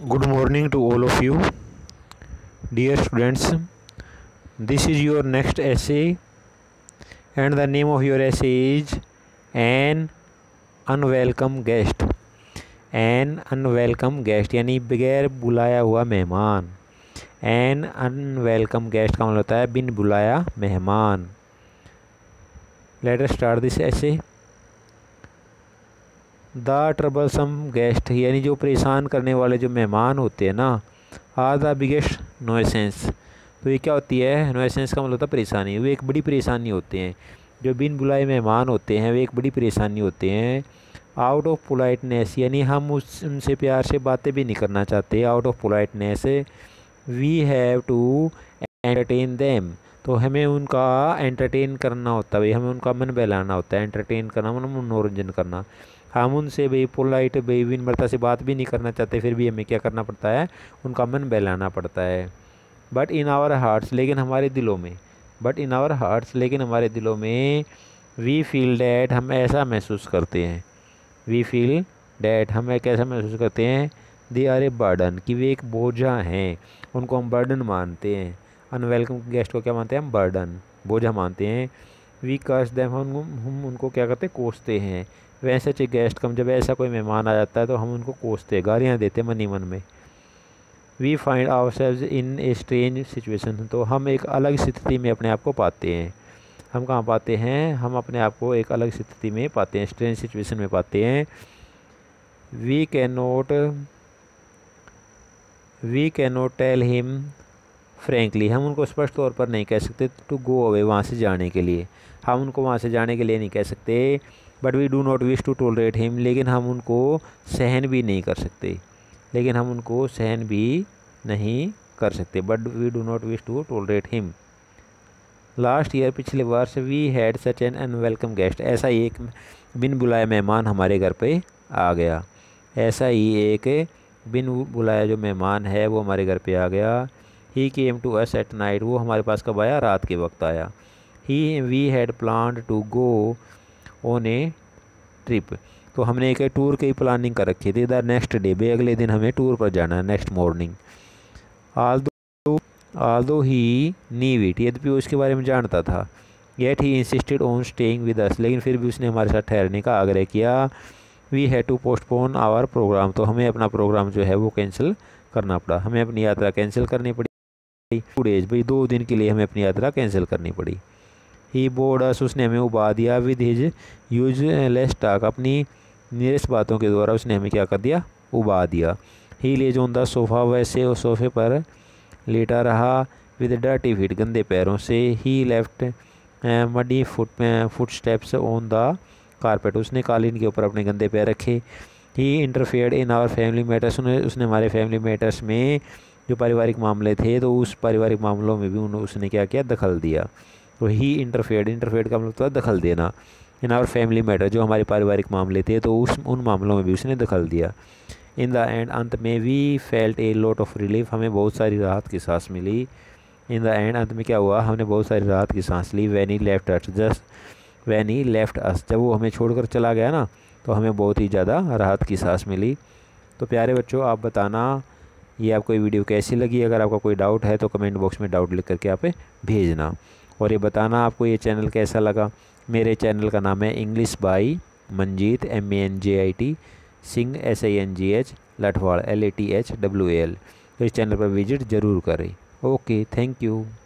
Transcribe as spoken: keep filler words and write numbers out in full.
Good morning to all of you, dear students. This is your next essay, and the name of your essay is An Unwelcome Guest. An Unwelcome Guest यानी बगैर बुलाया हुआ मेहमान. An Unwelcome Guest का मतलब होता है बिन बुलाया मेहमान. Let us start this essay. The troublesome guest यानी जो परेशान करने वाले जो मेहमान होते हैं ना, आर द बिगेस्ट नोएसेंस. तो ये क्या होती है? नोएसेंस का मतलब होता है परेशानी. वो एक बड़ी परेशानी होते हैं. जो बिन बुलाए मेहमान होते हैं वे एक बड़ी परेशानी होते हैं. आउट ऑफ पोलाइटनेस यानी हम उस उनसे प्यार से बातें भी नहीं करना चाहते. Out of politeness we have to entertain them. तो हमें उनका एंटरटेन करना होता है भाई, हमें उनका मन बहलाना होता है. एंटरटेन करना मतलब मनोरंजन करना. हम उनसे भाई पोलाइट भाई विनम्रता से बात भी नहीं करना चाहते, फिर भी हमें क्या करना पड़ता है? उनका मन बहलाना पड़ता है. बट इन आवर हार्ट्स लेकिन हमारे दिलों में बट इन आवर हार्ट्स लेकिन हमारे दिलों में वी फील डैट हम ऐसा महसूस करते हैं. वी फील डैट हम एक ऐसा महसूस करते हैं. दे आर ए बर्डन कि वे एक बोझा हैं. उनको हम बर्डन मानते हैं. अनवेलकम गेस्ट को क्या मानते हैं? हम बर्डन बोझा मानते हैं. वी कर्स देम हम हम उनको क्या करते हैं? कोसते हैं. वैसे च गेस्ट कम जब ऐसा कोई मेहमान आ जाता है तो हम उनको कोसते गालियाँ देते मन ही मन में. We find ourselves in a strange situation. तो हम एक अलग स्थिति में अपने आप को पाते हैं. हम कहाँ पाते हैं? हम अपने आप को एक अलग स्थिति में पाते हैं, स्ट्रेंज सिचुएशन में पाते हैं. We can not we can not tell him frankly. हम उनको स्पष्ट तौर पर नहीं कह सकते टू गो अवे वहाँ से जाने के लिए. हम उनको वहाँ से जाने के लिए नहीं कह सकते. But we do not wish to tolerate him लेकिन हम उनको सहन भी नहीं कर सकते. लेकिन हम उनको सहन भी नहीं कर सकते. But we do not wish to tolerate him. Last year पिछले वर्ष we had such an unwelcome guest. ऐसा ही एक बिन बुलाए मेहमान हमारे घर पे आ गया. ऐसा ही एक बिन बुलाया जो मेहमान है वो हमारे घर पे आ गया. He came to us at night. वो हमारे पास कब आया? रात के वक्त आया. He we had planned to go on a trip. तो हमने एक टूर की प्लानिंग कर रखी थी. द नेक्स्ट डे बे अगले दिन हमें टूर पर जाना है, next morning. Although although he knew it यद्यपि उसके बारे में जानता था. Yet he insisted on staying with us. लेकिन फिर भी उसने हमारे साथ ठहरने का आग्रह किया. We had to postpone our programme. तो हमें अपना प्रोग्राम जो है वो कैंसिल करना पड़ा. हमें अपनी यात्रा कैंसिल करनी पड़ी. टू डेज भाई दो दिन के लिए हमें अपनी यात्रा कैंसिल करनी पड़ी. He bored us. उसने हमें उबा दिया. With his useless talk. अपनी निरस बातों के द्वारा उसने हमें क्या कर दिया? उबा दिया. He lays on the sofa. वैसे उस सोफ़े पर लेटा रहा. With dirty feet. गंदे पैरों से. He left muddy foot footsteps on the carpet. उसने कालीन के ऊपर अपने गंदे पैर रखे. He interfered in our family matters. उसने हमारे फैमिली मैटर्स में जो पारिवारिक मामले थे तो उस पारिवारिक मामलों में भी उसने क्या किया? दखल दिया. तो ही इंटरफेयर्ड इंटरफेयर्ड का मतलब होता है दखल देना. इन आवर फैमिली मैटर जो हमारे पारिवारिक मामले थे तो उस उन मामलों में भी उसने दखल दिया. इन द एंड अंत में we felt a lot of relief. हमें बहुत सारी राहत की सांस मिली. इन द एंड अंत में क्या हुआ? हमने बहुत सारी राहत की सांस ली. When he left us just when he left us. जब वो हमें छोड़कर चला गया ना तो हमें बहुत ही ज़्यादा राहत की सांस मिली. तो प्यारे बच्चों, आप बताना ये आपको ये वीडियो कैसी लगी. अगर आपका कोई डाउट है तो कमेंट बॉक्स में डाउट लिख करके आप भेजना. और ये बताना आपको ये चैनल कैसा लगा. मेरे चैनल का नाम है English by Manjit. M A N J I T Singh S I N G H Lathwal L A T H W A L. तो इस चैनल पर विजिट ज़रूर करें. Okay, thank you.